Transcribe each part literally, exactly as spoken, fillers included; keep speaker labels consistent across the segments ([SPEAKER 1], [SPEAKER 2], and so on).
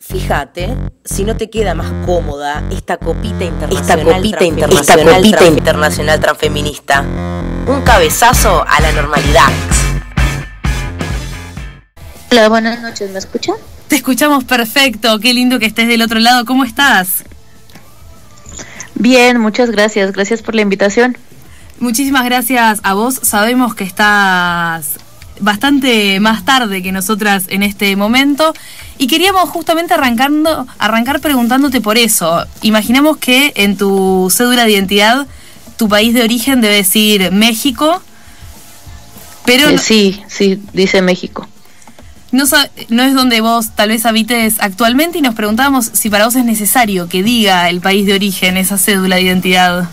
[SPEAKER 1] Fíjate si no te queda más cómoda esta copita internacional,
[SPEAKER 2] esta copita internacional,
[SPEAKER 1] esta copita
[SPEAKER 2] trans,
[SPEAKER 1] internacional transfeminista. Un cabezazo a la normalidad.
[SPEAKER 3] Hola, buenas noches, ¿me escuchan?
[SPEAKER 2] Te escuchamos perfecto, qué lindo que estés del otro lado, ¿cómo estás?
[SPEAKER 3] Bien, muchas gracias, gracias por la invitación.
[SPEAKER 2] Muchísimas gracias a vos, sabemos que estás bastante más tarde que nosotras en este momento y queríamos justamente arrancando, arrancar preguntándote por eso. Imaginamos que en tu cédula de identidad tu país de origen debe decir México, pero...
[SPEAKER 3] Eh, sí, sí, dice México.
[SPEAKER 2] No, no es donde vos tal vez habites actualmente y nos preguntábamos si para vos es necesario que diga el país de origen esa cédula de identidad.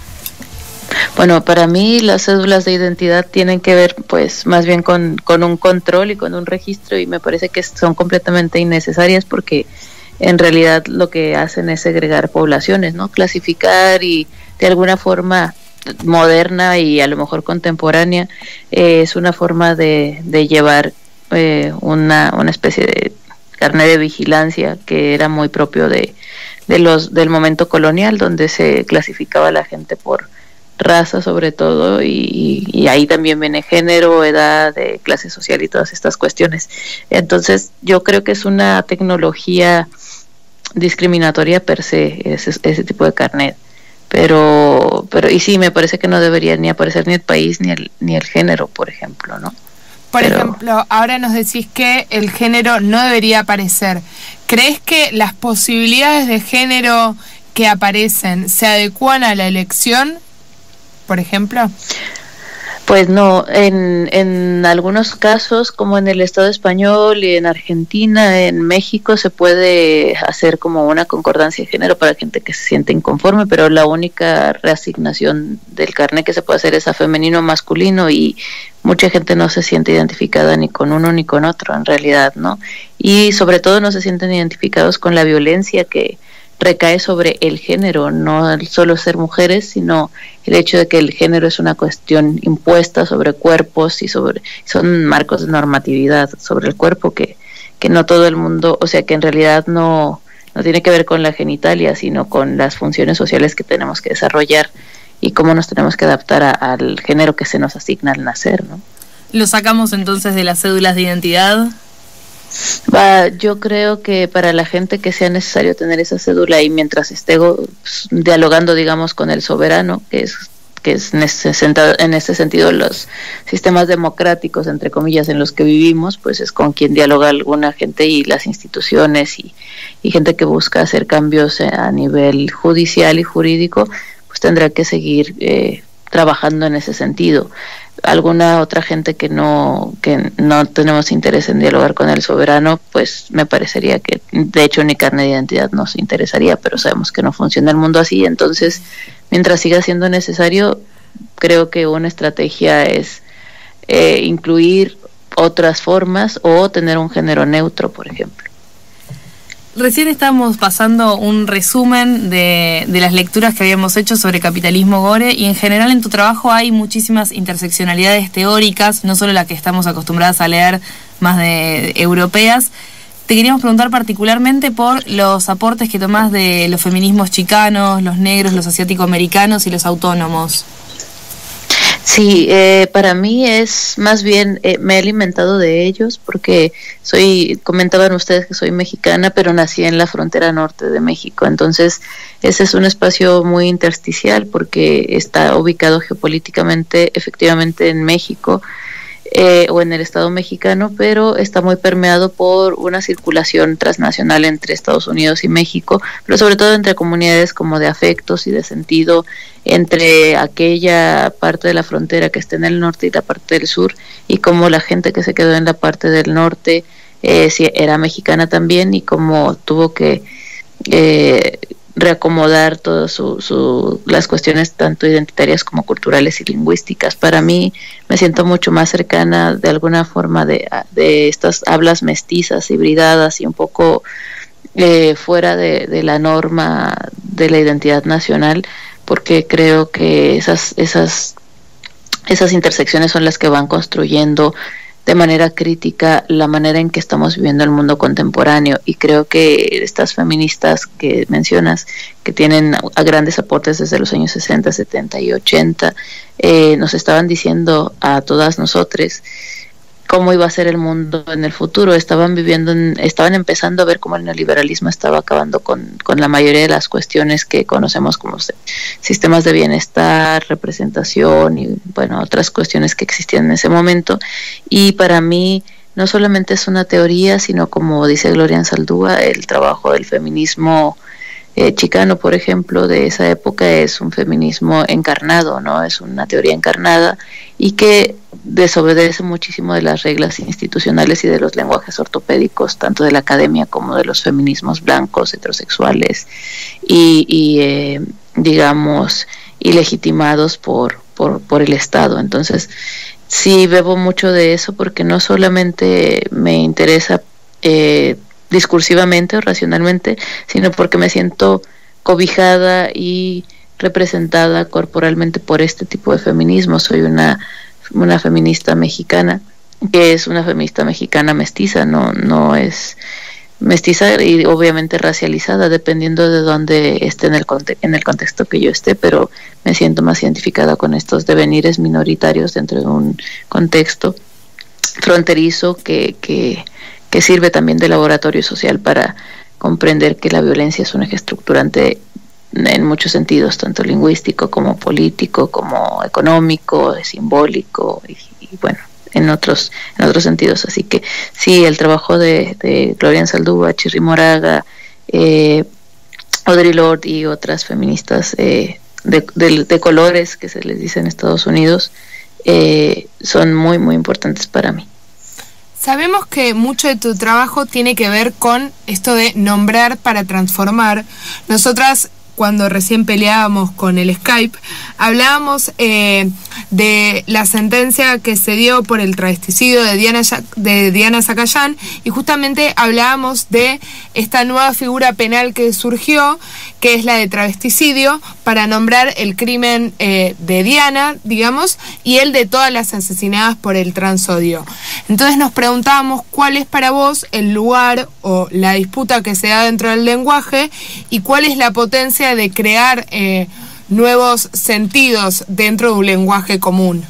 [SPEAKER 3] Bueno, para mí las cédulas de identidad tienen que ver pues más bien con, con un control y con un registro, y me parece que son completamente innecesarias porque en realidad lo que hacen es segregar poblaciones, ¿no? Clasificar y de alguna forma moderna y a lo mejor contemporánea eh, es una forma de, de llevar eh, una, una especie de carnet de vigilancia que era muy propio de, de los del momento colonial, donde se clasificaba a la gente por raza sobre todo, y, y ahí también viene género, edad, de clase social y todas estas cuestiones. Entonces yo creo que es una tecnología discriminatoria per se ese, ese tipo de carnet, pero pero y sí, me parece que no debería ni aparecer ni el país ni el ni el género, por ejemplo, ¿no?
[SPEAKER 4] Por
[SPEAKER 3] pero,
[SPEAKER 4] ejemplo, ahora nos decís que el género no debería aparecer. ¿Crees que las posibilidades de género que aparecen se adecuan a la elección, por ejemplo?
[SPEAKER 3] Pues no, en, en algunos casos, como en el Estado español y en Argentina, en México, se puede hacer como una concordancia de género para gente que se siente inconforme, pero la única reasignación del carnet que se puede hacer es a femenino o masculino, y mucha gente no se siente identificada ni con uno ni con otro, en realidad, ¿no? Y sobre todo no se sienten identificados con la violencia que recae sobre el género, no el solo ser mujeres, sino el hecho de que el género es una cuestión impuesta sobre cuerpos y sobre son marcos de normatividad sobre el cuerpo que, que no todo el mundo, o sea que en realidad no, no tiene que ver con la genitalia, sino con las funciones sociales que tenemos que desarrollar y cómo nos tenemos que adaptar a, al género que se nos asigna al nacer, ¿no?
[SPEAKER 2] ¿Lo sacamos entonces de las cédulas de identidad?
[SPEAKER 3] Va, yo creo que para la gente que sea necesario tener esa cédula, y mientras esté pues, dialogando, digamos, con el soberano, que es que es en este, en este sentido los sistemas democráticos, entre comillas, en los que vivimos, pues es con quien dialoga alguna gente y las instituciones y, y gente que busca hacer cambios a nivel judicial y jurídico, pues tendrá que seguir eh, trabajando en ese sentido. Alguna otra gente que no que no tenemos interés en dialogar con el soberano, pues me parecería que de hecho ni carnet de identidad nos interesaría, pero sabemos que no funciona el mundo así. Entonces, mientras siga siendo necesario, creo que una estrategia es eh, incluir otras formas o tener un género neutro, por ejemplo.
[SPEAKER 2] Recién estábamos pasando un resumen de, de las lecturas que habíamos hecho sobre capitalismo gore, y en general en tu trabajo hay muchísimas interseccionalidades teóricas, no solo la que estamos acostumbradas a leer más de, de europeas. Te queríamos preguntar particularmente por los aportes que tomás de los feminismos chicanos, los negros, los asiático-americanos y los autónomos.
[SPEAKER 3] Sí, eh, para mí es más bien, eh, me he alimentado de ellos porque soy, comentaban ustedes que soy mexicana, pero nací en la frontera norte de México, entonces ese es un espacio muy intersticial porque está ubicado geopolíticamente efectivamente en México, Eh, o en el Estado mexicano, pero está muy permeado por una circulación transnacional entre Estados Unidos y México, pero sobre todo entre comunidades como de afectos y de sentido entre aquella parte de la frontera que está en el norte y la parte del sur, y como la gente que se quedó en la parte del norte eh, sí, era mexicana también, y como tuvo que eh, reacomodar todas su, su, las cuestiones tanto identitarias como culturales y lingüísticas. Para mí me siento mucho más cercana de alguna forma de, de estas hablas mestizas, hibridadas y un poco eh, fuera de, de la norma de la identidad nacional, porque creo que esas, esas, esas intersecciones son las que van construyendo de manera crítica la manera en que estamos viviendo el mundo contemporáneo, y creo que estas feministas que mencionas, que tienen a grandes aportes desde los años sesenta, setenta y ochenta, eh, nos estaban diciendo a todas nosotras cómo iba a ser el mundo en el futuro. Estaban viviendo, en, estaban empezando a ver cómo el neoliberalismo estaba acabando con, con la mayoría de las cuestiones que conocemos como sistemas de bienestar, representación y bueno, otras cuestiones que existían en ese momento. Y para mí no solamente es una teoría, sino, como dice Gloria Anzaldúa, el trabajo del feminismo Eh, chicano, por ejemplo, de esa época es un feminismo encarnado, ¿no? Es una teoría encarnada y que desobedece muchísimo de las reglas institucionales y de los lenguajes ortopédicos, tanto de la academia como de los feminismos blancos, heterosexuales y, y eh, digamos, ilegitimados por, por, por el Estado. Entonces, sí bebo mucho de eso porque no solamente me interesa eh, discursivamente o racionalmente, sino porque me siento cobijada y representada corporalmente por este tipo de feminismo. Soy una, una feminista mexicana, que es una feminista mexicana mestiza, no, no es mestiza y obviamente racializada, dependiendo de dónde esté en el, conte- en el contexto que yo esté, pero me siento más identificada con estos devenires minoritarios dentro de un contexto fronterizo que... que que sirve también de laboratorio social para comprender que la violencia es un eje estructurante en muchos sentidos, tanto lingüístico como político, como económico, simbólico y, y bueno, en otros en otros sentidos. Así que sí, el trabajo de, de Gloria Anzaldúa, Chirri Moraga, eh, Audre Lorde y otras feministas eh, de, de, de colores, que se les dice en Estados Unidos, eh, son muy, muy importantes para mí.
[SPEAKER 4] Sabemos que mucho de tu trabajo tiene que ver con esto de nombrar para transformar. Nosotras, cuando recién peleábamos con el Skype, hablábamos eh, de la sentencia que se dio por el travesticidio de Diana, de Diana Zacayán, y justamente hablábamos de esta nueva figura penal que surgió, que es la de travesticidio, para nombrar el crimen eh, de Diana, digamos, y el de todas las asesinadas por el transodio. Entonces nos preguntábamos cuál es para vos el lugar o la disputa que se da dentro del lenguaje y cuál es la potencia de crear eh, nuevos sentidos dentro de un lenguaje común.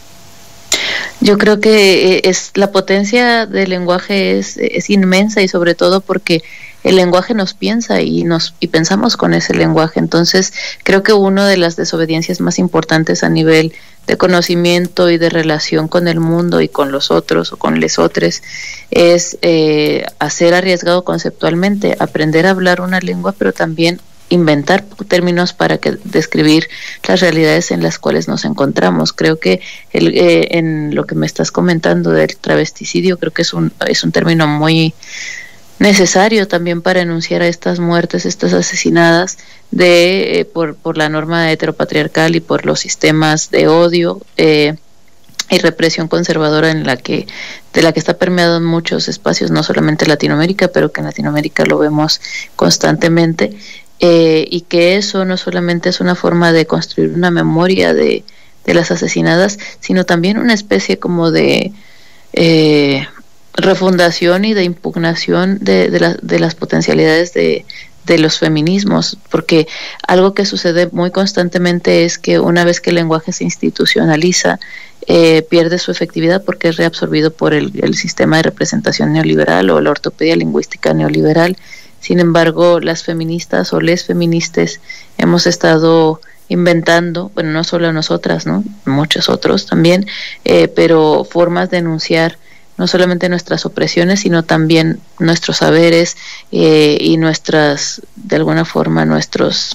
[SPEAKER 3] Yo creo que es la potencia del lenguaje es, es inmensa, y sobre todo porque el lenguaje nos piensa y nos y pensamos con ese lenguaje. Entonces creo que una de las desobediencias más importantes a nivel de conocimiento y de relación con el mundo y con los otros o con les otros es eh, hacer arriesgado conceptualmente, aprender a hablar una lengua, pero también inventar términos para que describir las realidades en las cuales nos encontramos. Creo que el, eh, en lo que me estás comentando del travesticidio, creo que es un es un término muy necesario también para enunciar a estas muertes, estas asesinadas de eh, por por la norma heteropatriarcal y por los sistemas de odio eh, y represión conservadora en la que de la que está permeado en muchos espacios, no solamente Latinoamérica, pero que en Latinoamérica lo vemos constantemente. Eh, y que eso no solamente es una forma de construir una memoria de, de las asesinadas, sino también una especie como de eh, refundación y de impugnación de, de, la, de las potencialidades de, de los feminismos, porque algo que sucede muy constantemente es que una vez que el lenguaje se institucionaliza, eh, pierde su efectividad porque es reabsorbido por el, el sistema de representación neoliberal o la ortopedia lingüística neoliberal. Sin embargo, las feministas o les feministas hemos estado inventando, bueno, no solo nosotras, ¿no? Muchos otros también, eh, pero formas de enunciar no solamente nuestras opresiones, sino también nuestros saberes eh, y nuestras, de alguna forma, nuestros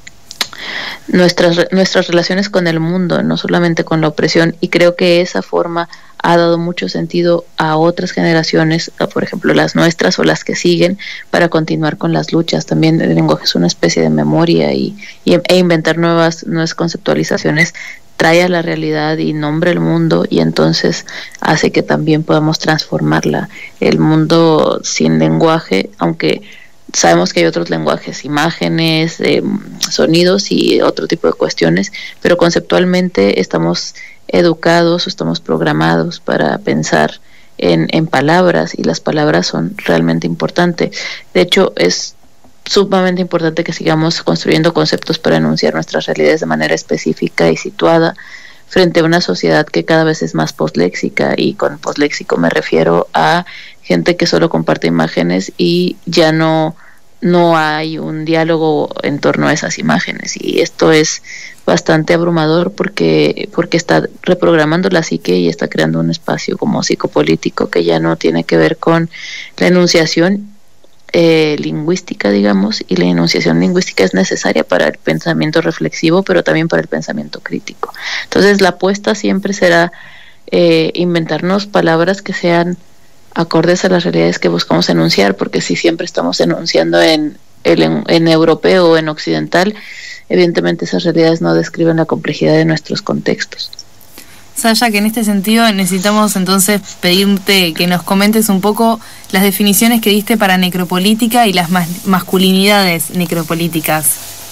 [SPEAKER 3] nuestras nuestras relaciones con el mundo, no solamente con la opresión. Y creo que esa forma ha dado mucho sentido a otras generaciones, a, por ejemplo, las nuestras o las que siguen, para continuar con las luchas. También el lenguaje es una especie de memoria y, y e inventar nuevas, nuevas conceptualizaciones trae a la realidad y nombra el mundo, y entonces hace que también podamos transformarla. El mundo sin lenguaje, aunque sabemos que hay otros lenguajes, imágenes, eh, sonidos y otro tipo de cuestiones, pero conceptualmente estamos educados o estamos programados para pensar en, en palabras, y las palabras son realmente importantes. De hecho, es sumamente importante que sigamos construyendo conceptos para enunciar nuestras realidades de manera específica y situada frente a una sociedad que cada vez es más postléxica, y con postléxico me refiero a gente que solo comparte imágenes y ya no, no hay un diálogo en torno a esas imágenes, y esto es bastante abrumador porque, porque está reprogramando la psique y está creando un espacio como psicopolítico que ya no tiene que ver con la enunciación Eh, lingüística, digamos, y la enunciación lingüística es necesaria para el pensamiento reflexivo, pero también para el pensamiento crítico. Entonces la apuesta siempre será eh, inventarnos palabras que sean acordes a las realidades que buscamos enunciar, porque si siempre estamos enunciando en, en, en europeo o en occidental, evidentemente esas realidades no describen la complejidad de nuestros contextos.
[SPEAKER 2] Saya, que en este sentido necesitamos entonces pedirte que nos comentes un poco las definiciones que diste para necropolítica y las mas- masculinidades necropolíticas.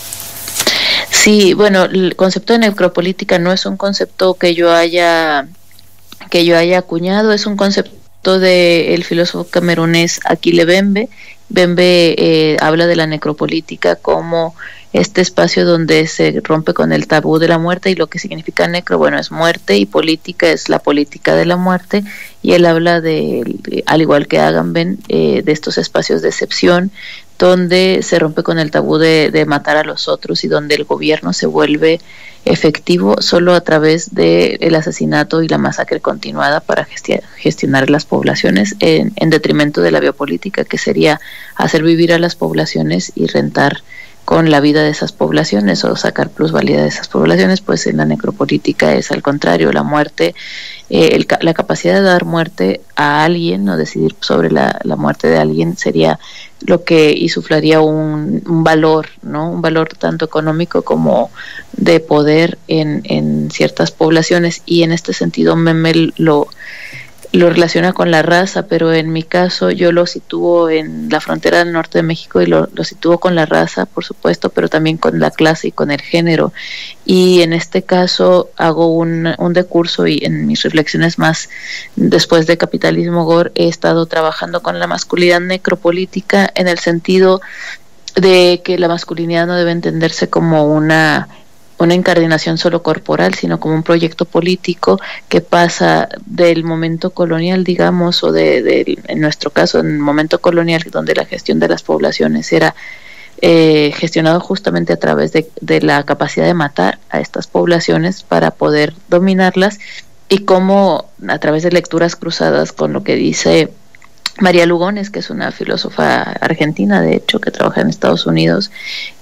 [SPEAKER 3] Sí, bueno, el concepto de necropolítica no es un concepto que yo haya que yo haya acuñado, es un concepto del filósofo camerunés Akile Bembe. Bembe eh, habla de la necropolítica como este espacio donde se rompe con el tabú de la muerte, y lo que significa necro, bueno, es muerte, y política es la política de la muerte, y él habla de, de al igual que Agamben, eh, de estos espacios de excepción donde se rompe con el tabú de, de matar a los otros, y donde el gobierno se vuelve efectivo solo a través del asesinato y la masacre continuada para gesti- gestionar las poblaciones en, en detrimento de la biopolítica, que sería hacer vivir a las poblaciones y rentar con la vida de esas poblaciones o sacar plusvalía de esas poblaciones. Pues en la necropolítica es al contrario, la muerte, eh, el, la capacidad de dar muerte a alguien o decidir sobre la, la muerte de alguien sería lo que insuflaría un, un valor, ¿no? Un valor tanto económico como de poder en, en ciertas poblaciones, y en este sentido Memel lo lo relaciona con la raza, pero en mi caso yo lo sitúo en la frontera del norte de México, y lo, lo sitúo con la raza, por supuesto, pero también con la clase y con el género. Y en este caso hago un, un decurso, y en mis reflexiones más después de Capitalismo Gore he estado trabajando con la masculinidad necropolítica, en el sentido de que la masculinidad no debe entenderse como una una incardinación solo corporal, sino como un proyecto político que pasa del momento colonial, digamos, o de, de en nuestro caso, en el momento colonial, donde la gestión de las poblaciones era eh, gestionado justamente a través de, de la capacidad de matar a estas poblaciones para poder dominarlas, y cómo a través de lecturas cruzadas con lo que dice María Lugones, que es una filósofa argentina, de hecho, que trabaja en Estados Unidos,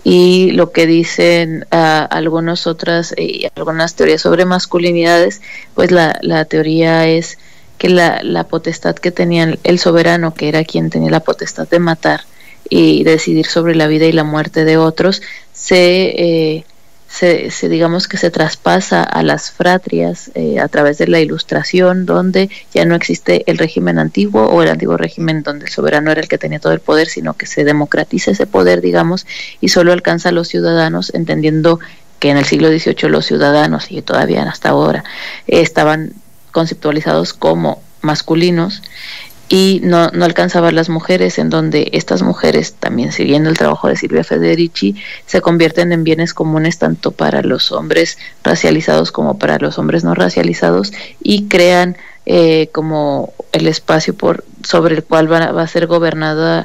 [SPEAKER 3] y lo que dicen uh, algunas otras y eh, algunas teorías sobre masculinidades, pues la, la teoría es que la, la potestad que tenía el soberano, que era quien tenía la potestad de matar y decidir sobre la vida y la muerte de otros, se... Eh, Se, se digamos que se traspasa a las fratrias eh, a través de la Ilustración, donde ya no existe el régimen antiguo o el antiguo régimen donde el soberano era el que tenía todo el poder, sino que se democratiza ese poder, digamos, y solo alcanza a los ciudadanos, entendiendo que en el siglo dieciocho los ciudadanos, y todavía hasta ahora, eh, estaban conceptualizados como masculinos, y no, no alcanzaban las mujeres, en donde estas mujeres, también siguiendo el trabajo de Silvia Federici, se convierten en bienes comunes tanto para los hombres racializados como para los hombres no racializados, y crean eh, como el espacio por sobre el cual va, va a ser gobernada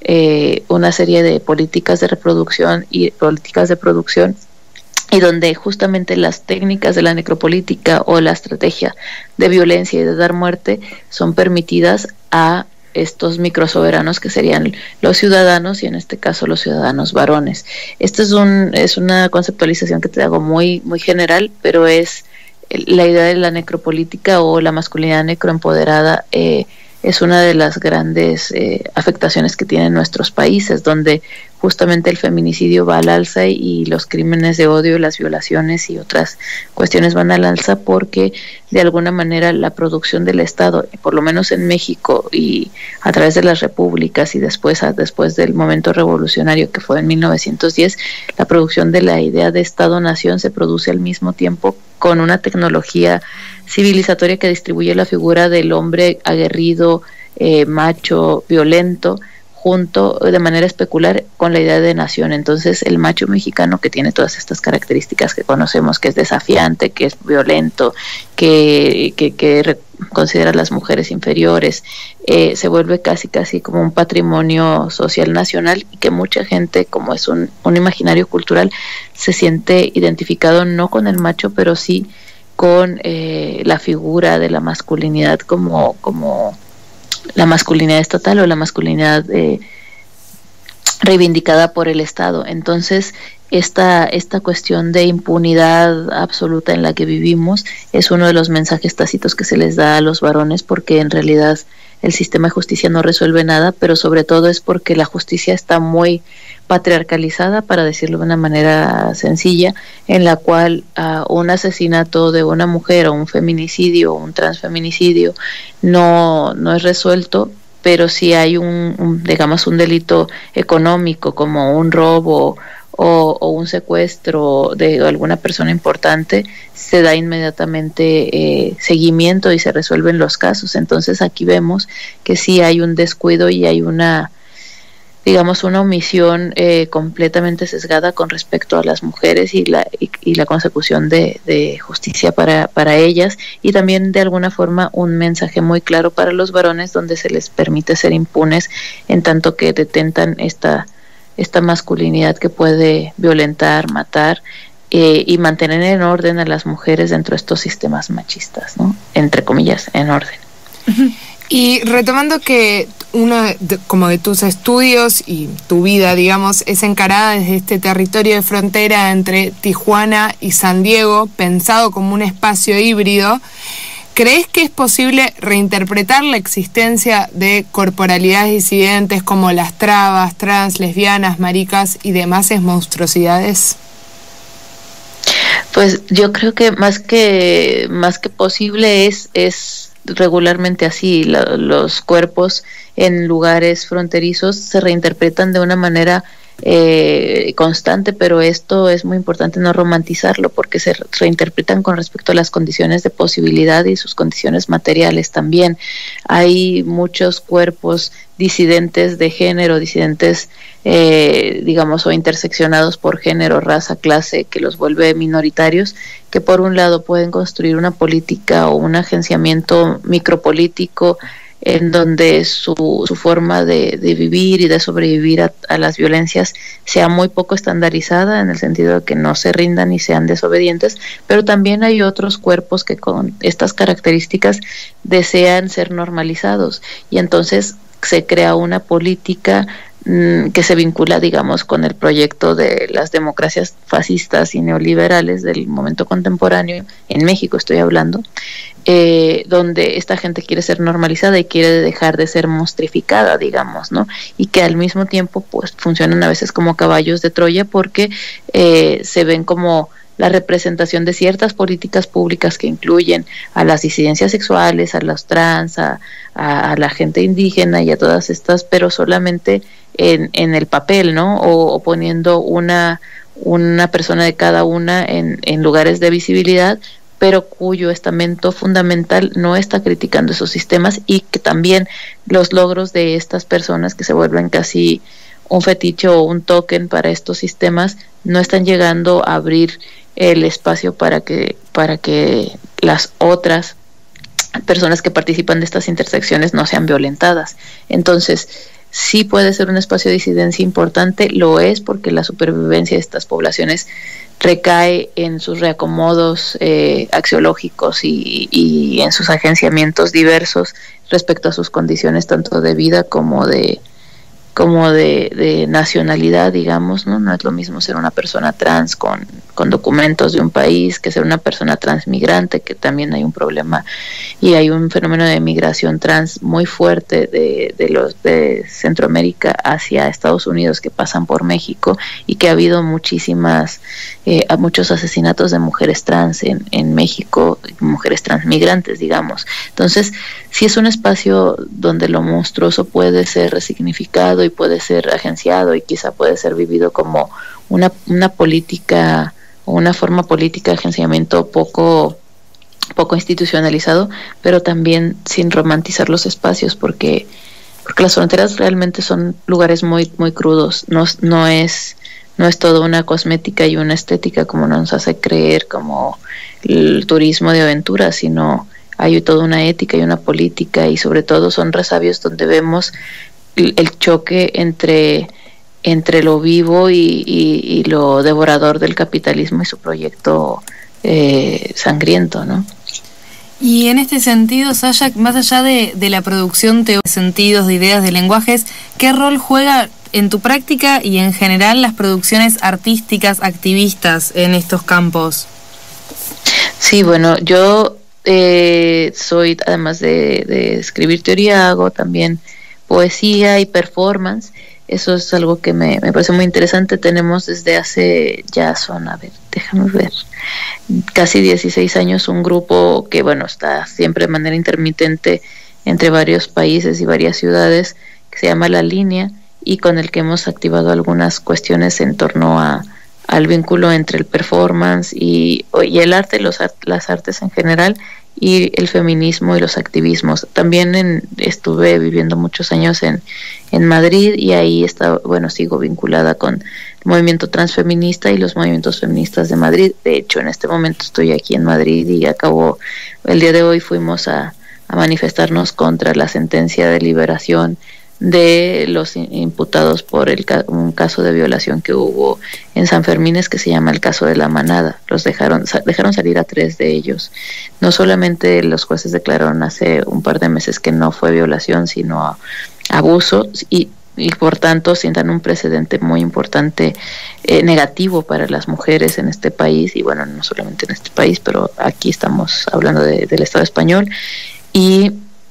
[SPEAKER 3] eh, una serie de políticas de reproducción y políticas de producción, y donde justamente las técnicas de la necropolítica o la estrategia de violencia y de dar muerte son permitidas a estos microsoberanos, que serían los ciudadanos, y en este caso los ciudadanos varones. Esta es, un, es una conceptualización que te hago muy, muy general, pero es la idea de la necropolítica o la masculinidad necroempoderada. Eh, es una de las grandes eh, afectaciones que tienen nuestros países, donde justamente el feminicidio va al alza y los crímenes de odio, las violaciones y otras cuestiones van al alza, porque de alguna manera la producción del Estado, por lo menos en México y a través de las repúblicas y después, después del momento revolucionario que fue en mil novecientos diez, la producción de la idea de Estado-Nación se produce al mismo tiempo con una tecnología civilizatoria que distribuye la figura del hombre aguerrido, eh, macho, violento, junto de manera especular con la idea de nación. Entonces el macho mexicano, que tiene todas estas características que conocemos, que es desafiante, que es violento, que, que, que considera a las mujeres inferiores, eh, se vuelve casi casi como un patrimonio social nacional, y que mucha gente, como es un, un imaginario cultural, se siente identificado no con el macho, pero sí con eh, la figura de la masculinidad como, como la masculinidad estatal o la masculinidad eh, reivindicada por el Estado. Entonces, esta, esta cuestión de impunidad absoluta en la que vivimos es uno de los mensajes tácitos que se les da a los varones, porque en realidad el sistema de justicia no resuelve nada, pero sobre todo es porque la justicia está muy patriarcalizada, para decirlo de una manera sencilla, en la cual uh, un asesinato de una mujer o un feminicidio o un transfeminicidio no, no es resuelto, pero si hay un, un, digamos, un delito económico como un robo o, o un secuestro de alguna persona importante, se da inmediatamente eh, seguimiento y se resuelven los casos. Entonces aquí vemos que sí hay un descuido y hay una, digamos, una omisión eh, completamente sesgada con respecto a las mujeres y la, y, y la consecución de, de justicia para, para ellas, y también de alguna forma un mensaje muy claro para los varones, donde se les permite ser impunes en tanto que detentan esta, esta masculinidad que puede violentar, matar eh, y mantener en orden a las mujeres dentro de estos sistemas machistas, ¿no? Entre comillas, en orden.
[SPEAKER 4] Y retomando que uno de, como de tus estudios y tu vida, digamos, es encarada desde este territorio de frontera entre Tijuana y San Diego, pensado como un espacio híbrido, ¿crees que es posible reinterpretar la existencia de corporalidades disidentes como las trabas, trans, lesbianas, maricas y demás monstruosidades?
[SPEAKER 3] Pues yo creo que más que más que posible es es regularmente así. La, los cuerpos en lugares fronterizos se reinterpretan de una manera eh, constante, pero esto es muy importante no romantizarlo, porque se reinterpretan con respecto a las condiciones de posibilidad y sus condiciones materiales también. Hay muchos cuerpos disidentes de género, disidentes eh, digamos, o interseccionados por género, raza, clase, que los vuelve minoritarios, que por un lado pueden construir una política o un agenciamiento micropolítico en donde su, su forma de, de vivir y de sobrevivir a, a las violencias sea muy poco estandarizada, en el sentido de que no se rindan y sean desobedientes, pero también hay otros cuerpos que con estas características desean ser normalizados, y entonces se crea una política mmm, que se vincula, digamos, con el proyecto de las democracias fascistas y neoliberales del momento contemporáneo, en México estoy hablando, eh, donde esta gente quiere ser normalizada y quiere dejar de ser monstrificada, digamos, ¿no? Y que al mismo tiempo pues funcionan a veces como caballos de Troya, porque eh, se ven como la representación de ciertas políticas públicas que incluyen a las disidencias sexuales, a los trans, a, a, a la gente indígena y a todas estas, pero solamente en, en el papel, ¿no? O, o poniendo una, una persona de cada una en, en lugares de visibilidad, pero cuyo estamento fundamental no está criticando esos sistemas, y que también los logros de estas personas, que se vuelven casi un fetiche o un token para estos sistemas, no están llegando a abrir el espacio para que para que las otras personas que participan de estas intersecciones no sean violentadas. Entonces, sí puede ser un espacio de disidencia importante, lo es, porque la supervivencia de estas poblaciones recae en sus reacomodos eh, axiológicos y, y en sus agenciamientos diversos respecto a sus condiciones tanto de vida como de como de, de nacionalidad, digamos, ¿no? No es lo mismo ser una persona trans con, con documentos de un país que ser una persona transmigrante, que también hay un problema y hay un fenómeno de migración trans muy fuerte de, de los de Centroamérica hacia Estados Unidos, que pasan por México, y que ha habido muchísimas, eh, muchos asesinatos de mujeres trans en, en México, mujeres transmigrantes, digamos. Entonces, sí es un espacio donde lo monstruoso puede ser resignificado y puede ser agenciado, y quizá puede ser vivido como una, una política o una forma política de agenciamiento poco poco institucionalizado, pero también sin romantizar los espacios, porque porque las fronteras realmente son lugares muy muy crudos. No, no es no es todo una cosmética y una estética como nos hace creer, como el turismo de aventura, sino hay toda una ética y una política, y sobre todo son resabios donde vemos el, el choque entre entre lo vivo y, y, y lo devorador del capitalismo y su proyecto eh, sangriento, ¿no?
[SPEAKER 2] Y en este sentido, Sasha, más allá de, de la producción de sentidos, de ideas, de lenguajes, ¿qué rol juega en tu práctica y en general las producciones artísticas, activistas en estos campos?
[SPEAKER 3] Sí, bueno, yo eh, soy, además de, de escribir teoría, hago también poesía y performance. Eso es algo que me, me parece muy interesante. Tenemos desde hace, ya son, a ver, déjame ver, casi dieciséis años un grupo que, bueno, está siempre de manera intermitente entre varios países y varias ciudades, que se llama La Línea, y con el que hemos activado algunas cuestiones en torno a al vínculo entre el performance y, y el arte, los las artes en general, y el feminismo y los activismos. También en, estuve viviendo muchos años en, en Madrid, y ahí está, bueno, sigo vinculada con el movimiento transfeminista y los movimientos feministas de Madrid. De hecho, en este momento estoy aquí en Madrid y acabo, el día de hoy fuimos a, a manifestarnos contra la sentencia de liberación de los imputados por el un caso de violación que hubo en San Fermines, que se llama el caso de la manada. Los dejaron dejaron salir a tres de ellos. No solamente los jueces declararon hace un par de meses que no fue violación, sino a, abuso, y, y por tanto sientan un precedente muy importante, eh, negativo para las mujeres en este país, y bueno, no solamente en este país, pero aquí estamos hablando de, del Estado español. Y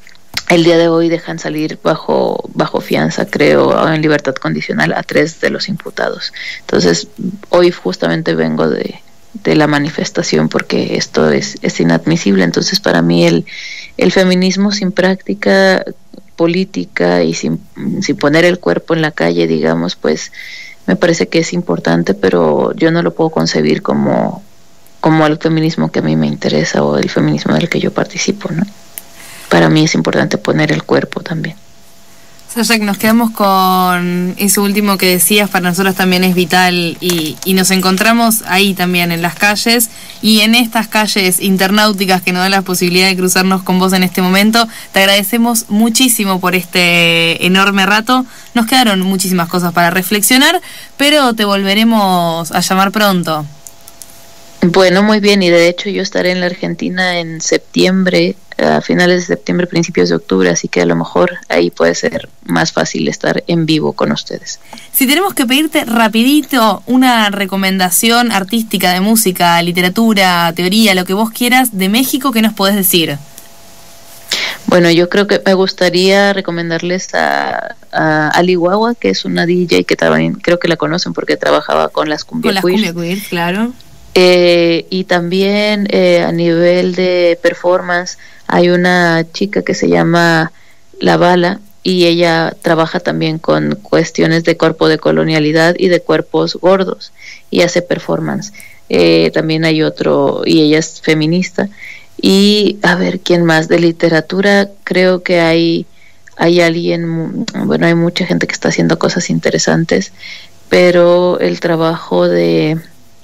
[SPEAKER 3] el día de hoy dejan salir bajo bajo fianza, creo, en libertad condicional, a tres de los imputados. Entonces, hoy justamente vengo de, de la manifestación porque esto es, es inadmisible. Entonces, para mí el, el feminismo sin práctica política y sin, sin poner el cuerpo en la calle, digamos, pues me parece que es importante, pero yo no lo puedo concebir como, como el feminismo que a mí me interesa o el feminismo del que yo participo, ¿no? Para mí es importante poner el cuerpo también.
[SPEAKER 2] Sasha, nos quedamos con eso último que decías, para nosotros también es vital, y, y nos encontramos ahí también en las calles, y en estas calles internauticas que nos dan la posibilidad de cruzarnos con vos en este momento. Te agradecemos muchísimo por este enorme rato. Nos quedaron muchísimas cosas para reflexionar, pero te volveremos a llamar pronto.
[SPEAKER 3] Bueno, muy bien, y de hecho yo estaré en la Argentina en septiembre, a finales de septiembre, principios de octubre, así que a lo mejor ahí puede ser más fácil estar en vivo con ustedes.
[SPEAKER 2] Si tenemos que pedirte rapidito una recomendación artística de música, literatura, teoría, lo que vos quieras, de México, ¿qué nos podés decir?
[SPEAKER 3] Bueno, yo creo que me gustaría recomendarles a, a Ali Guagua, que es una D J que también creo que la conocen porque trabajaba con las Cumbia
[SPEAKER 2] Con las Cumbia Queer, claro.
[SPEAKER 3] Eh, y también eh, a nivel de performance hay una chica que se llama La Bala, y ella trabaja también con cuestiones de cuerpo de colonialidad y de cuerpos gordos, y hace performance. Eh, también hay otro, y ella es feminista. Y a ver, ¿quién más? De literatura creo que hay, hay alguien, bueno, hay mucha gente que está haciendo cosas interesantes, pero el trabajo de...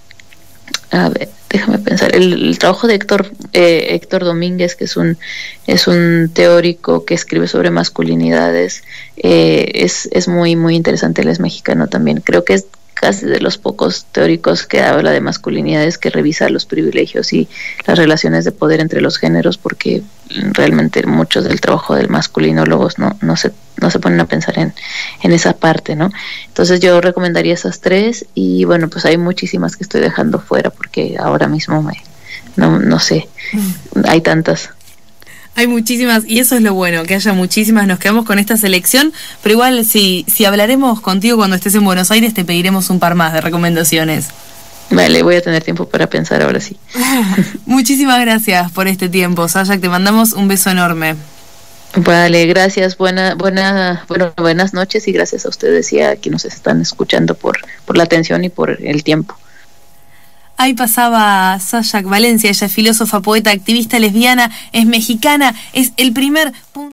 [SPEAKER 3] A ver, déjame pensar. El, el trabajo de Héctor eh, Héctor Domínguez, que es un es un teórico que escribe sobre masculinidades, eh, es es muy muy interesante. Él es mexicano también. Creo que es casi de los pocos teóricos que habla de masculinidades, que revisa los privilegios y las relaciones de poder entre los géneros, porque realmente muchos del trabajo del masculinólogos no no se no se ponen a pensar en, en esa parte, ¿no? Entonces yo recomendaría esas tres, y bueno, pues hay muchísimas que estoy dejando fuera porque ahora mismo me no, no sé, hay tantas.
[SPEAKER 2] Hay muchísimas, y eso es lo bueno, que haya muchísimas. Nos quedamos con esta selección, pero igual si, si hablaremos contigo cuando estés en Buenos Aires, te pediremos un par más de recomendaciones.
[SPEAKER 3] Vale, voy a tener tiempo para pensar ahora sí.
[SPEAKER 2] Muchísimas gracias por este tiempo, Sasha, te mandamos un beso enorme.
[SPEAKER 3] Vale, gracias, buena, buena, bueno, buenas noches, y gracias a ustedes y a quienes nos están escuchando por, por la atención y por el tiempo.
[SPEAKER 2] Ahí pasaba Sasha Valencia, ella es filósofa, poeta, activista lesbiana, es mexicana, es el primer punto.